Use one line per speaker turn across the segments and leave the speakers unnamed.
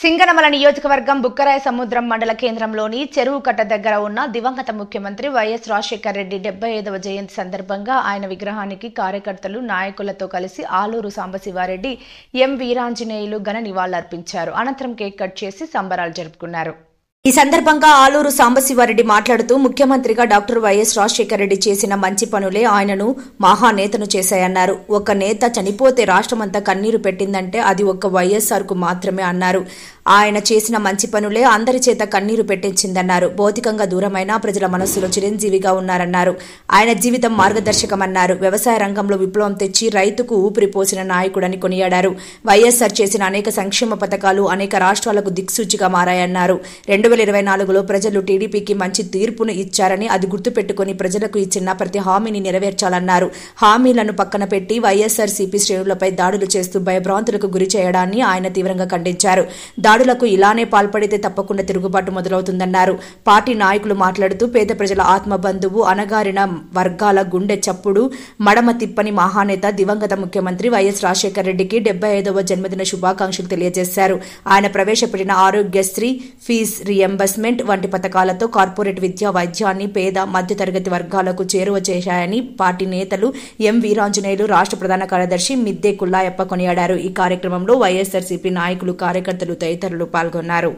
సింగనమల నియోజకవర్గం బుక్కరాయ సముద్రం మండల కేంద్రంలోని చెరువు కట్ట దగ్గర ఉన్న దివంగత ముఖ్యమంత్రి వైఎస్ రాజశేఖర్ రెడ్డి 75వ జయంతి సందర్భంగా ఆయన విగ్రహానికి కార్యకర్తలు నాయకులతో కలిసి ఆలూరు సాంబశివారెడ్డి ఎం వీరాంజనేయులు ఘన నివాళులర్పించారు. అనంతరం కేక్ కట్ చేసి సంబరాలు జరుపుకున్నారు. ఈ సందర్భంగా ఆలూరు సాంబశివారెడ్డి మాట్లాడుతూ ముఖ్యమంత్రిగా డాక్టర్ వైఎస్ రాజశేఖర్ రెడ్డి చేసిన మంచి పనులే ఆయనను మహానేతను చేశాయన్నారు. ఒక నేత చనిపోతే రాష్ట్రమంతా కన్నీరు పెట్టిందంటే అది ఒక్క వైఎస్ఆర్ కు మాత్రమే అన్నారు. ఆయన చేసిన మంచి పనులే అందరి చేత కన్నీరు పెట్టించిందన్నారు. భౌతికంగా దూరమైన ప్రజల మనస్సులో చిరంజీవిగా ఉన్నారన్నారు. ఆయన జీవితం మార్గదర్శకమన్నారు. వ్యవసాయ రంగంలో విప్లవం తెచ్చి రైతుకు ఊపిరి పోసిన నాయకుడని కొనియాడారు. వైఎస్ఆర్ చేసిన అనేక సంక్షేమ పథకాలు అనేక రాష్ట్రాలకు దిక్సూచిగా మారాయన్నారు. 2024లో ప్రజలు టీడీపీకి మంచి తీర్పును ఇచ్చారని అది గుర్తుపెట్టుకుని ప్రజలకు ఇచ్చిన ప్రతి హామీని నెరవేర్చాలన్నారు. హామీలను పక్కన పెట్టి వైఎస్ఆర్సీపీ శ్రేణులపై దాడులు చేస్తూ భయభ్రాంతులకు గురి చేయడాన్ని ఆయన తీవ్రంగా ఖండించారు. దాడులకు ఇలానే పాల్పడితే తప్పకుండా తిరుగుబాటు మొదలవుతుందన్నారు. పార్టీ నాయకులు మాట్లాడుతూ పేద ప్రజల ఆత్మబంధువు, అణగారిన వర్గాల గుండె చప్పుడు, మడమ తిప్పని మహానేత దివంగత ముఖ్యమంత్రి వైఎస్ రాజశేఖర్ రెడ్డికి 75వ జన్మదిన శుభాకాంక్షలు తెలియజేశారు. ఆయన ప్రవేశపెట్టిన ఆరోగ్యశ్రీ, ఫీజ్ రియంబర్స్మెంట్ వంటి పథకాలతో కార్పొరేట్ విద్యా, వైద్యాన్ని పేద మధ్యతరగతి వర్గాలకు చేరువ చేశాయని పార్టీ నేతలు ఎం వీరాంజనేయులు, రాష్ట్ర ప్రధాన కార్యదర్శి మిద్దె కుల్లాయప్ప కొనియాడారు. ఈ కార్యక్రమంలో వైఎస్ఆర్సీపీ నాయకులు, కార్యకర్తలు తదితరులు పాల్గొన్నారు.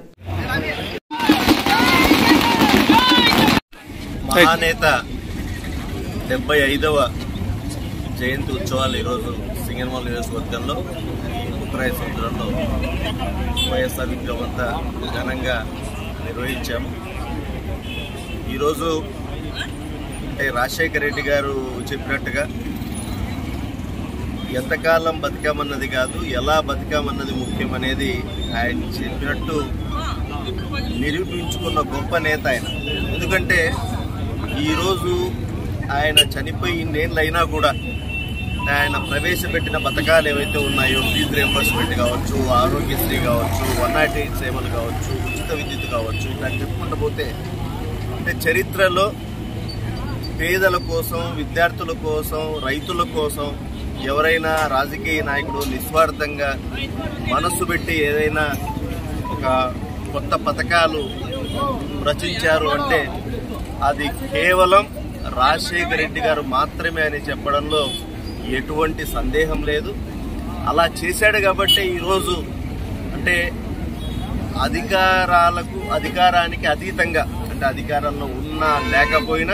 మహానేత 75వ జయంతి ఉత్సవాలు ఈరోజు సింగనమల నియోజకవర్గంలో బుక్కరాయ సముద్రంలో వైఎస్ఆర్ విగ్రహం అంతా ఘనంగా నిర్వహించాము. ఈరోజు అంటే రాజశేఖర రెడ్డి గారు చెప్పినట్టుగా ఎంతకాలం బతికామన్నది కాదు, ఎలా బతికామన్నది ముఖ్యమనేది ఆయన చెప్పినట్టు నిరూపించుకున్న గొప్ప నేత ఆయన. ఎందుకంటే ఈరోజు ఆయన చనిపోయి ఇన్నేళ్ళైనా కూడా ఆయన ప్రవేశపెట్టిన పథకాలు ఏవైతే ఉన్నాయో, ఫీజు రియంబర్స్మెంట్ కావచ్చు, ఆరోగ్యశ్రీ కావచ్చు, 108 సేవలు కావచ్చు, ఉచిత విద్యుత్ కావచ్చు, ఇలా చెప్పుకుంటూ పోతే అంటే చరిత్రలో పేదల కోసం, విద్యార్థుల కోసం, రైతుల కోసం ఎవరైనా రాజకీయ నాయకుడు నిస్వార్థంగా మనస్సు పెట్టి ఏదైనా ఒక కొత్త పథకాలు రచించారు అంటే అది కేవలం రాజశేఖర రెడ్డి గారు మాత్రమే అని చెప్పడంలో ఎటువంటి సందేహం లేదు. అలా చేశాడు కాబట్టి ఈరోజు అంటే అధికారానికి అతీతంగా, అంటే అధికారంలో ఉన్నా లేకపోయినా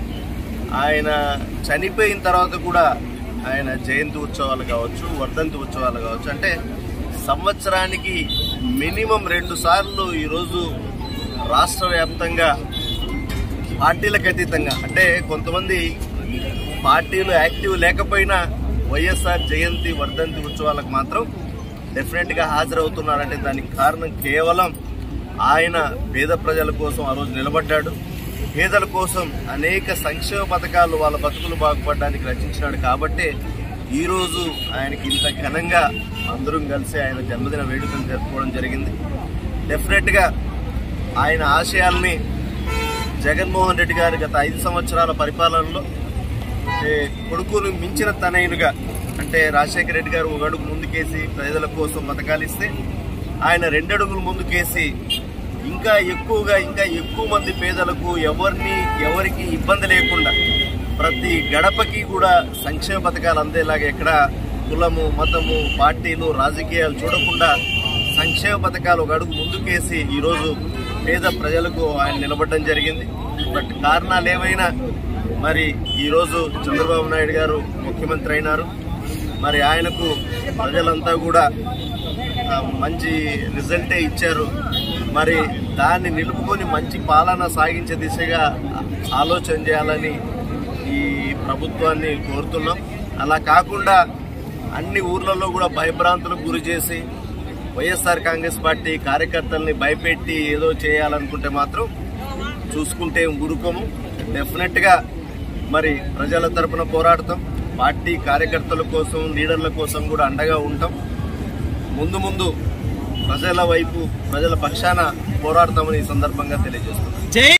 ఆయన చనిపోయిన తర్వాత కూడా ఆయన జయంతి ఉత్సవాలు కావచ్చు, వర్ధంతి ఉత్సవాలు కావచ్చు, అంటే సంవత్సరానికి మినిమం 2 సార్లు ఈరోజు రాష్ట్ర వ్యాప్తంగా పార్టీలకు అతీతంగా, అంటే కొంతమంది పార్టీలు యాక్టివ్ లేకపోయినా వైఎస్ఆర్ జయంతి, వర్ధంతి ఉత్సవాలకు మాత్రం డెఫినెట్గా హాజరవుతున్నారంటే దానికి కారణం కేవలం ఆయన పేద ప్రజల కోసం ఆ రోజు నిలబడ్డాడు. పేదల కోసం అనేక సంక్షేమ పథకాలు వాళ్ళ బతుకులు బాగుపడడానికి రచించినాడు. కాబట్టి ఈరోజు ఆయనకి ఇంత ఘనంగా అందరం కలిసి ఆయన జన్మదిన వేడుకలు జరుపుకోవడం జరిగింది. డెఫినెట్గా ఆయన ఆశయాల్ని జగన్మోహన్ రెడ్డి గారు గత 5 సంవత్సరాల పరిపాలనలో కొడుకును మించిన తనయులుగా, అంటే రాజశేఖర రెడ్డి గారు 1 అడుగు ముందుకేసి ప్రజల కోసం పథకాలు ఇస్తే ఆయన 2 అడుగులు ముందుకేసి ఇంకా ఎక్కువ మంది పేదలకు ఎవరికి ఇబ్బంది లేకుండా ప్రతి గడపకి కూడా సంక్షేమ పథకాలు అందేలాగా, ఎక్కడ కులము, మతము, పార్టీలు, రాజకీయాలు చూడకుండా సంక్షేమ పథకాలు 1 అడుగు ముందుకేసి ఈరోజు పేద ప్రజలకు ఆయన నిలబడడం జరిగింది. బట్ కారణాలు ఏమైనా మరి ఈరోజు చంద్రబాబు నాయుడు గారు ముఖ్యమంత్రి అయినారు. మరి ఆయనకు ప్రజలంతా కూడా మంచి రిజల్టే ఇచ్చారు. మరి దాన్ని నిలుపుకొని మంచి పాలన సాగించే దిశగా ఆలోచన చేయాలని ఈ ప్రభుత్వాన్ని కోరుతున్నాం. అలా కాకుండా అన్ని ఊర్లలో కూడా భయభ్రాంతులకు గురి చేసి వైఎస్ఆర్ కాంగ్రెస్ పార్టీ కార్యకర్తల్ని భయపెట్టి ఏదో చేయాలనుకుంటే మాత్రం చూసుకుంటే ఊరుకోము. డెఫినెట్గా మరి ప్రజల తరపున పోరాడతాం. పార్టీ కార్యకర్తల కోసం, లీడర్ల కోసం కూడా అండగా ఉంటాం. ముందు ప్రజల వైపు, ప్రజల పక్షాన పోరాడతామని ఈ సందర్భంగా తెలియజేస్తున్నాం.